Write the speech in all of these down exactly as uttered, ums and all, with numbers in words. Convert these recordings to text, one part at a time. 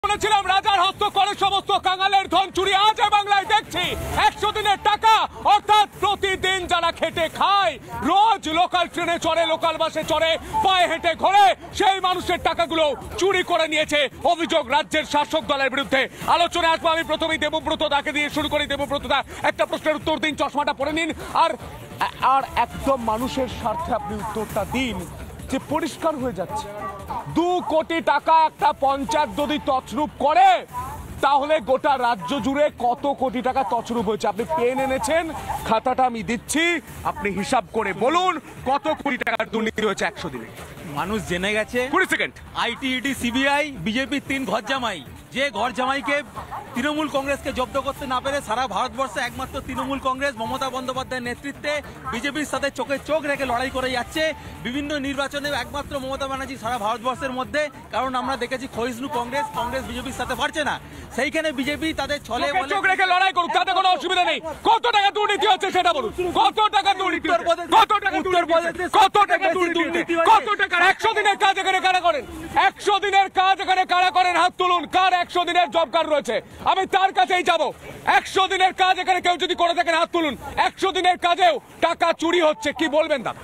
বলেছিলাম রাজার হস্ত করে সমস্ত কাঙালের ধন চুরি, আজ বাংলায় দেখছি একশো দিনের টাকা, অর্থাৎ প্রতিদিন যারা খেটে খায়, রোজ লোকাল ট্রেনে চড়ে, লোকাল বাসে চড়ে, পায়ে হেঁটে ঘোরে, সেই মানুষের টাকাগুলো চুরি করে নিয়েছে অভিযোগ রাজ্যের শাসক দলের বিরুদ্ধে। আলোচনায় আসবো আমি প্রথমেই দেবব্রত দাকে দিয়ে শুরু করি। দেবব্রত দা, একটা প্রশ্নের উত্তর দিন, চশমাটা পরে নিন, আর আর একদম মানুষের স্বার্থে আপনি উত্তরটা দিন যে পরিষ্কার হয়ে যাচ্ছে দু কোটি টাকা একটা পঞ্চায়েত যদি তছরূপ করে তাহলে গোটা রাজ্য জুড়ে কত কোটি টাকা তছরূপ হয়েছে? আপনি পেন এনেছেন, খাতাটা আমি দিচ্ছি, আপনি হিসাব করে বলুন কত কোটি টাকার দুর্নীতি হয়েছে একশো দিনে। মানুষ জেনে গেছে। কুড়ি সেকেন্ড। আইটি, ইডি, সিবিআই, বিজেপির তিন ঘর জামাই, যে ঘর জামাইকে তৃণমূল কংগ্রেসকে জব্দ করতে না পেরে সারা ভারতবর্ষে একমাত্র তৃণমূল কংগ্রেস মমতা বন্দ্যোপাধ্যায়ের নেতৃত্বে বিজেপির সাথে চোখে চোখ রেখে লড়াই করে যাচ্ছে বিভিন্ন নির্বাচনে, একমাত্র মমতা ব্যানার্জি সারা ভারতবর্ষের মধ্যে। কারণ আমরা দেখেছি ক্ষয়িষ্ণু কংগ্রেস কংগ্রেস বিজেপির সাথে পারছে না, সেইখানে বিজেপি তাদের ছলে চোখ রেখে লড়াই করুক, তাতে কোনো অসুবিধা নেই। কত টাকা দুর্নীতি হচ্ছে সেটা বলুন, কত টাকা দুর্নীতি, কত টাকা দুর্নীতি, কত টাকা দুর্নীতি, কত টাকা একশো দিনের কাজ এখানে কারা করেন? একশো দিনের কাজ এখানে কারা করেন? হাত তুলুন। কার একশো দিনের জব কার্ড রয়েছে? আমি তার কাছেই যাব। একশো দিনের কাজ এখানে কেউ যদি করে থাকেন হাত তুলুন। একশো দিনের কাজেও টাকা চুরি হচ্ছে, কি বলবেন দাদা?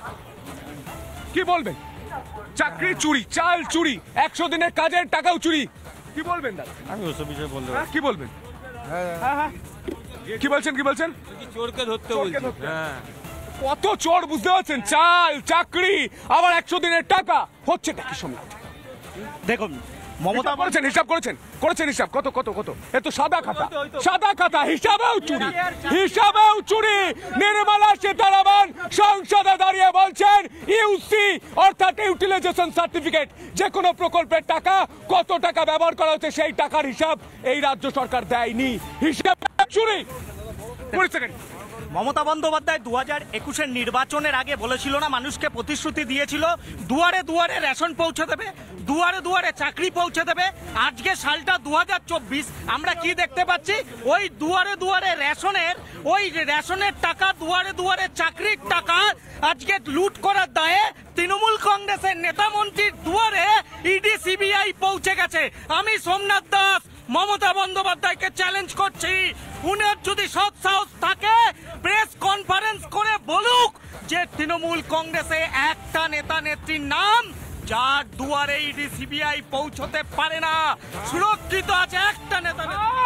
কি বলবেন? চাকরি চুরি, চাল চুরি, একশো দিনের কাজের টাকাও চুরি, কি বলবেন দাদা? আমি ওসব বিষয়ে বলতে হ্যাঁ, কি বলবেন? হ্যাঁ হ্যাঁ, কি বলছেন কি বলছেন? চোরকে ধরতে বলছি। হ্যাঁ, কত চোর বুঝতে পারছেন? চাল, চাকরি, আবার একশো দিনের টাকা হচ্ছে কি সম্ভব? দেখুন, মমতা করেছেন, হিসাব করেছেন, করেছেন হিসাব, কত কত কত? এ তো সাদা খাতা, সাদা খাতা, হিসাবেও চুরি, হিসাবেও চুরি। নির্মলা সীতারামন সংসদে দাঁড়িয়ে বলছেন ইউসি অর্থাৎ ইউটিলাইজেশন সার্টিফিকেট, যে কোনো প্রকল্পের টাকা কত টাকা ব্যবহার করা হচ্ছে সেই টাকার হিসাব এই রাজ্য সরকার দেয়নি, হিসাব চুরি। কুড়ি সেকেন্ড। মমতা বন্দ্যোপাধ্যায় দু হাজার একুশের নির্বাচনের আগে বলেছিল না, মানুষকে প্রতিশ্রুতি দিয়েছিল দুয়ারে দুয়ারে রেশন পৌঁছে দেবে, দুয়ারে দুয়ারে চাকরি পৌঁছে দেবে। আজকে সালটা দু হাজার চব্বিশ, আমরা কি দেখতে পাচ্ছি? ওই দুয়ারে দুয়ারে রেশনের, ওই রেশনের টাকা, দুয়ারে দুয়ারে চাকরির টাকা আজকে লুট করার দায়ে তৃণমূল কংগ্রেসের নেতা মন্ত্রীর দুয়ারে ইডি সিবিআই পৌঁছে গেছে। আমি সোমনাথ দাস মমতা বন্দ্যোপাধ্যায়কে চ্যালেঞ্জ করছি, উনার যদি সৎ সাহস থাকে প্রেস কনফারেন্স করে বলুক যে তৃণমূল কংগ্রেসে একটা নেতা নেত্রীর নাম যার দুয়ারে ইডি সিবিআই পৌঁছতে পারে না, সুরক্ষিত আছে একটা নেতা।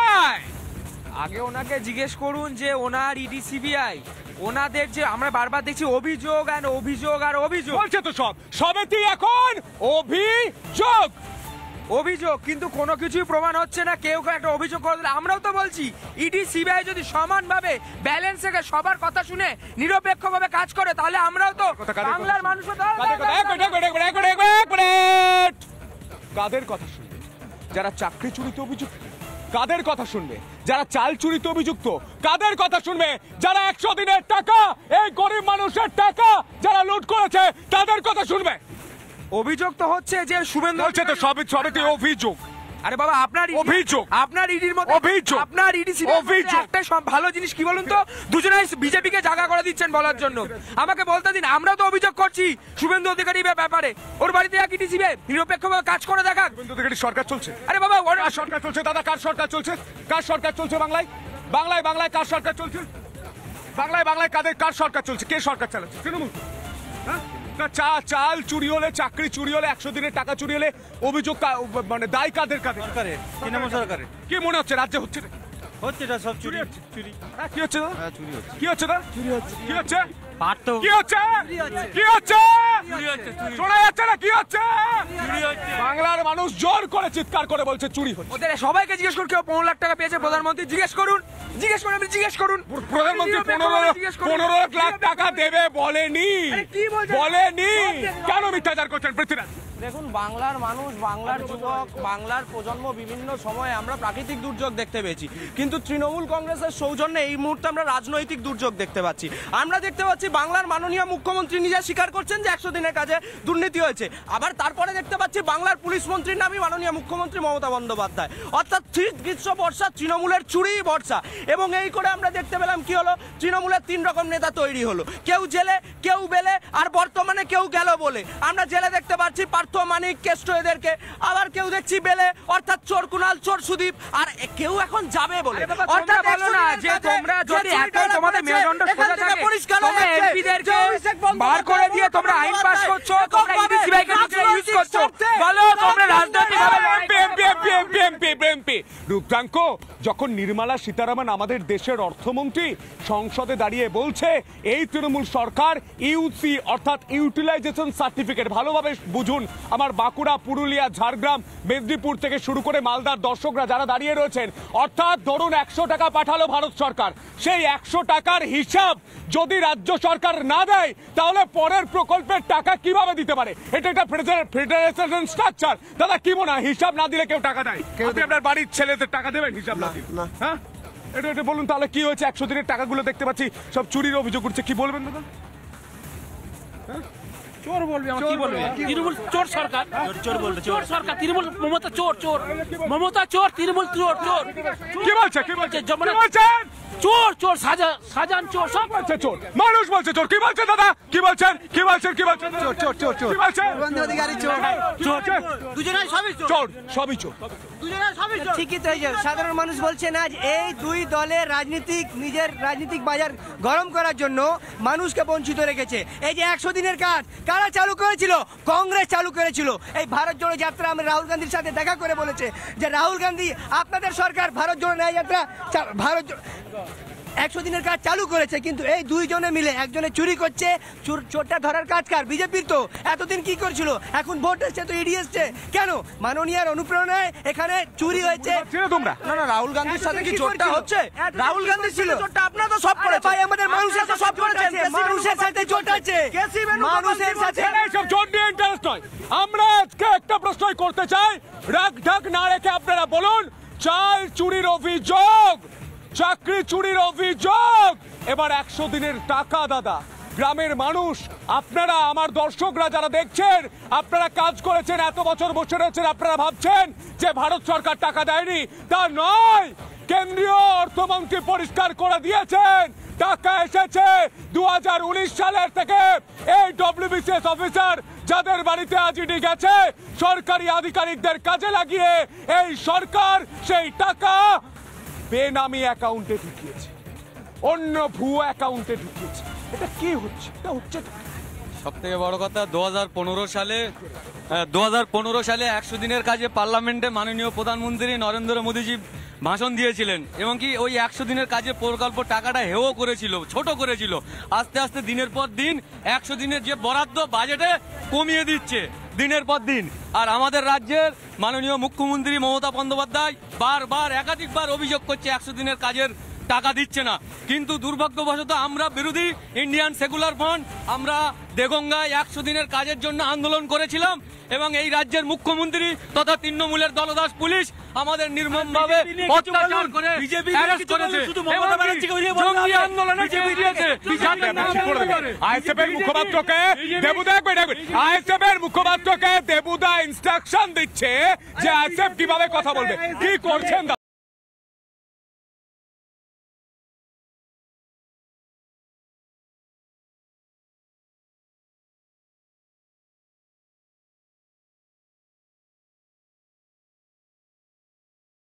আগে ওনাকে জিজ্ঞেস করুন যে ওনার ইডি সিবিআই, ওনাদের যে আমরা বারবার দেখছি অভিযোগ আর অভিযোগ আর অভিযোগ বলছে, তো সব সবেতেই এখন অভিযোগ অভিযোগ, কিন্তু কোনো কিছুই প্রমাণ হচ্ছে না। কেউ কেউ একটা অভিযোগ করে দিলে আমরাও তো বলছি ইডি সিবিআই যদি সমানভাবে ব্যালেন্স থেকে সবার কথা শুনে নিরপেক্ষভাবে কাজ করে তাহলে আমরাও তো বাংলার মানুষ। কাদের কথা শুনবে? যারা চাকরি চুরিতে অভিযুক্ত? কাদের কথা শুনবে? যারা চাল চুরিতে অভিযুক্ত? কাদের কথা শুনবে? যারা একশো দিনের টাকা, এই গরিব মানুষের টাকা যারা লুট করেছে তাদের কথা শুনবে? অভিযোগ তো হচ্ছে যে শুভেন্দু বলছে তো সবই সবেতেই অভিযোগ। আরে বাবা, আপনার অভিযোগ, আপনার ইডির মধ্যে অভিযোগ, আপনার ইডি অভিযোগ একটা সব ভালো জিনিস কি বলুন তো, দুজনেই বিজেপিকে জায়গা করে দিচ্ছেন বলার জন্য। আমাকে বলতে দিন, আমরা তো অভিযোগ করছি শুভেন্দু অধিকারী ব্যাপারে, ওর বাড়িতে এক ইডি সিবিআই নিরপেক্ষভাবে কাজ করে দেখাক। শুভেন্দু অধিকারী সরকার চলছে। আরে বাবা, ওর সরকার চলছে দাদা, কার সরকার চলছে? কার সরকার চলছে বাংলায়? বাংলায় বাংলায় কার সরকার চলছে? বাংলায় বাংলায় কাদের কার সরকার চলছে? কে সরকার চালাচ্ছে? তৃণমূল। হ্যাঁ, চা চাল চুরি হলে, চাকরি চুরি হলে, একশো দিনের টাকা চুরি হলে অভিযোগ মানে দায় কাদের? কাদের? সরকারের, তৃণমূল সরকারের। কি মনে হচ্ছে রাজ্যে হচ্ছে? হচ্ছে এটা সব চুরি চুরি। হ্যাঁ, কি হচ্ছে? হ্যাঁ, চুরি হচ্ছে। কি হচ্ছে? চুরি হচ্ছে। কি হচ্ছে? পারত কি হচ্ছে? কি হচ্ছে? শোনা যাচ্ছে না? কি হচ্ছে? বাংলার মানুষ জোর করে চিৎকার করে বলছে চুরি হচ্ছে। ওদের সবাইকে জিজ্ঞেস করুন কেউ পনেরো লাখ টাকা পেয়েছে, প্রধানমন্ত্রী জিজ্ঞেস করুন, জিজ্ঞেস করুন, আপনি জিজ্ঞেস করুন। প্রধানমন্ত্রী পনেরো পনেরো লাখ টাকা দেবে বলেনি, বলেনি। কেন মিথ্যাচার করছেন পৃথ্বীরাজ? দেখুন, বাংলার মানুষ, বাংলার যুবক, বাংলার প্রজন্ম বিভিন্ন সময়ে আমরা প্রাকৃতিক দুর্যোগ দেখতে পেয়েছি, কিন্তু তৃণমূল কংগ্রেসের সৌজন্যে এই মুহূর্তে আমরা রাজনৈতিক দুর্যোগ দেখতে পাচ্ছি। আমরা দেখতে পাচ্ছি বাংলার মাননীয় মুখ্যমন্ত্রী নিজে স্বীকার করছেন যে একশো দিনের কাজে দুর্নীতি হয়েছে, আবার তারপরে দেখতে পাচ্ছি বাংলার পুলিশ মন্ত্রীর নামই মাননীয় মুখ্যমন্ত্রী মমতা বন্দ্যোপাধ্যায়, অর্থাৎ শীত গ্রীষ্ম বর্ষা তৃণমূলের চুরি বর্ষা। এবং এই করে আমরা দেখতে পেলাম কি হলো, তৃণমূলের তিন রকম নেতা তৈরি হলো, কেউ জেলে, কেউ বেলে, আর বর্তমানে কেউ গেল বলে। আমরা জেলে দেখতে পাচ্ছি পার্থ পার্থ, মানিক, কেষ্ট এদেরকে, আবার কেউ দেখছি বেলে, অর্থাৎ চোর কুনাল, চোর সুদীপ, আর কেউ এখন যাবে বলে। অর্থাৎ বলো না যে তোমরা যদি এত তোমাদের মেরুদণ্ড সোজা থাকে, তোমরা এমপিদেরকে বার করে দিয়ে তোমরা আইন পাস করছো, তোমরা ইডি সিবিআই কে ইউজ করছো, বলো তোমরা রাজনৈতিকভাবে MP MP MP MP MP MP Rupkanta, যখন নির্মলা সীতারামন আমাদের দেশের অর্থমন্ত্রী সংসদে দাঁড়িয়ে বলছে এই তৃণমূল সরকার ইউসি অর্থাৎ ইউটিলাইজেশন সার্টিফিকেট, ভালোভাবে বুঝুন, আমার বাঁকুড়া, পুরুলিয়া, ঝাড়গ্রাম, মেদিনীপুর থেকে শুরু করে মালদার দর্শকরা যারা দাঁড়িয়ে রয়েছেন, অর্থাৎ ধরুন একশো টাকা পাঠালো ভারত সরকার, সেই একশো টাকার হিসাব যদি রাজ্য সরকার না দেয় তাহলে পরের প্রকল্পের টাকা কিভাবে দিতে পারে? এটা একটা ফেডারেশন স্ট্রাকচার। দাদা কি মনে হয় হিসাব না দিলে কেউ টাকা দেয়? আপনি আপনার বাড়ির ছেলেদের টাকা দেবেন হিসাব না দিলে? হ্যাঁ, এটা এটা বলুন তাহলে কি হয়েছে? একশো দিনের টাকাগুলো দেখতে পাচ্ছি সব চুরির অভিযোগ করছে, কি বলবেন দাদা? চোর বলবে, আমার কি বলবে? তৃণমূল চোর সরকার, চোর বলবে, চোর সরকার, তৃণমূল, মমতা চোর, চোর, মমতা চোর, তৃণমূল চোর, চোর। কি বলছে কি বলছে যেমন কি বলছেন? চোর, চোর, সাজা সাজান চোর, সব বলছে চোর, মানুষ বলছে চোর। কি বলছেন দাদা? কি বলছেন কি বলছেন কি বলছেন? চোর চোর চোর চোর কি বলছেন? অধিকারী চোর, চোর, দুজনেই সবই চোর, চোর, সবই চোর। দুজনেই সবই চোর। ঠিকই তো, এই যে সাধারণ মানুষ বলছেন আজ এই দুই দলের রাজনীতিক নিজের রাজনীতিক বাজার গরম করার জন্য মানুষকে বঞ্চিত রেখেছে। এই যে একশো দিনের কাজ কারা চালু করেছিল? কংগ্রেস চালু করেছিল। এই ভারত জোড়ো যাত্রা আমি রাহুল গান্ধীর সাথে দেখা করে বলেছে যে রাহুল গান্ধী আপনাদের সরকার ভারত জোড়ো ন্যায় যাত্রা চা- ভারত জোড়ো- একশো দিনের কাজ চালু করেছে, কিন্তু এই দুইজনে মিলে একজনে চুরি করছে, চোর- চোরটা ধরার কাজ কার? বিজেপির। তো এতদিন কি করছিল? এখন ভোট এসছে তো ইডি এসছে কেন? মাননীয়ার অনুপ্রেরণায় এখানে চুরি হয়েছে। ছিল তোমরা না না, রাহুল গান্ধীর সাথে কি কি চোরটা করছিল? হচ্ছে? এতদিন রাহুল কি গান্ধী ছিল করছিল? চোরটা, আপনারা তো সব আরে করেছেন। ভাই, আমাদের মানুষের সাথে সব করেছে, মানুষের সাথে চোট আছে, মানুষের সাথে। এইসব চোর নিয়ে ইন্টারেস্ট নয়। আমরা আজকে একটা প্রশ্নই করতে চাই, রাগ ঢাক না রেখে আপনারা বলুন, চাল চুরির অভিযোগ, চাকরি চুরির অভিযোগ, এবার একশো দিনের টাকা দাদা, গ্রামের মানুষ, আপনারা আমার দর্শকরা যারা দেখছেন, আপনারা কাজ করেছেন, এত বছর বসে রয়েছেন, আপনারা ভাবছেন যে ভারত সরকার টাকা দেয়নি, তা নয়। কেন্দ্রীয় অর্থমন্ত্রী পরিষ্কার করে দিয়েছেন টাকা এসেছে দু হাজার উনিশ সালের থেকে। এই ডব্লিউবিসিএস অফিসার যাদের বাড়িতে আজ ইডি গেছে, সরকারি আধিকারিকদের কাজে লাগিয়ে এই সরকার সেই টাকা বেনামি অ্যাকাউন্টে ঢুকিয়েছে, অন্য ভুয়ো অ্যাকাউন্টে ঢুকিয়েছে। এটা কি হচ্ছে? এটা হচ্ছে সব থেকে বড় কথা, দু হাজার পনেরো সালে দু হাজার পনেরো সালে একশো দিনের কাজে পার্লামেন্টে মাননীয় প্রধানমন্ত্রী নরেন্দ্র মোদীজি ভাষণ দিয়েছিলেন এবং কি ওই একশো দিনের কাজে প্রকল্প টাকাটা হেও করেছিল, ছোট করেছিল। আস্তে আস্তে দিনের পর দিন একশো দিনের যে বরাদ্দ বাজেটে কমিয়ে দিচ্ছে দিনের পর দিন। আর আমাদের রাজ্যের মাননীয় মুখ্যমন্ত্রী মমতা বন্দ্যোপাধ্যায় বারবার একাধিকবার অভিযোগ করছে একশো দিনের কাজের টাকা দিচ্ছে না, কিন্তু দুর্ভাগ্যবশত আমরা বিরোধী ইন্ডিয়ান সেকুলার ফ্রন্ট আমরা দেগঙ্গায় একশো দিনের কাজের জন্য আন্দোলন করেছিলাম এবং এই রাজ্যের মুখ্যমন্ত্রী তথা তৃণমূলের দলদাস পুলিশ আমাদের নির্মমভাবে অত্যাচার করে অ্যারেস্ট করেছে। জঙ্গি আন্দোলনে জড়িয়েছে। আইএসএফের মুখপাত্রকে দেবুদা আইএসএফের মুখপাত্রকে দেবুদা ইনস্ট্রাকশন দিচ্ছে যে আইএসএফ কিভাবে কথা বলবে, কি করছেন?